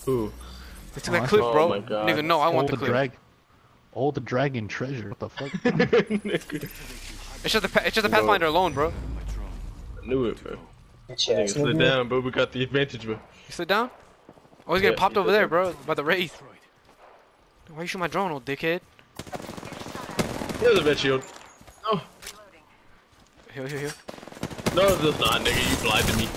Ooh. They took that clip, bro. Oh my God. Nigga, no, I want the clip. All the dragon treasure. What the fuck? It's just the Pathfinder alone, bro. I knew it, bro. Yeah, Sit down, bro. We got the advantage, bro. You sit down? Oh, he's getting popped he over sit there, down. bro. By the Wraith. Why you shoot my drone, old dickhead? Here's a red shield. No, Here. no, this not, nigga. You blinded me.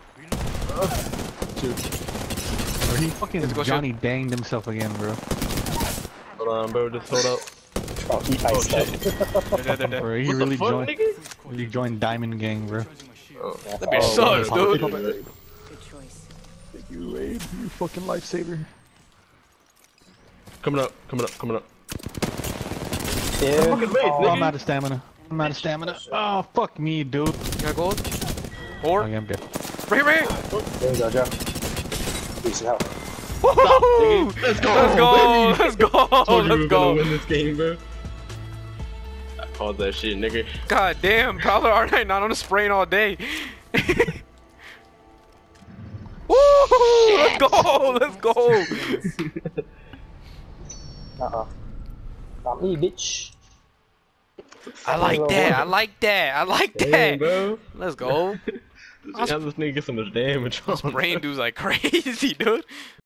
Bro, he fucking Let's go, Johnny danged himself again, bro. Hold on, bro. Just hold up. Oh, he Oh iced shit. They're dead. Bro, he What the really fuck, joined. nigga? Really joined Diamond Gang, bro. Oh. That bitch sucks, wow. dude. Good choice. You, Abe, you fucking lifesaver. Coming up. Yeah. Fucking bait, Oh, nigga. I'm out of stamina. Oh, fuck me, dude. You got gold? Or? Okay, I'm good. Right here. There you go, Joe. Decent help. Woohoo! Let's go, Let's go! Told you we Let's were gonna go! win this game, bro. I called that shit, nigga. God damn, Prowler R9 not on a sprain all day. Woo! Let's go! Let's go! Not me, bitch. I like that. Damn, bro. Let's go. How this nigga get so much damage on? Brain dude's like crazy, dude.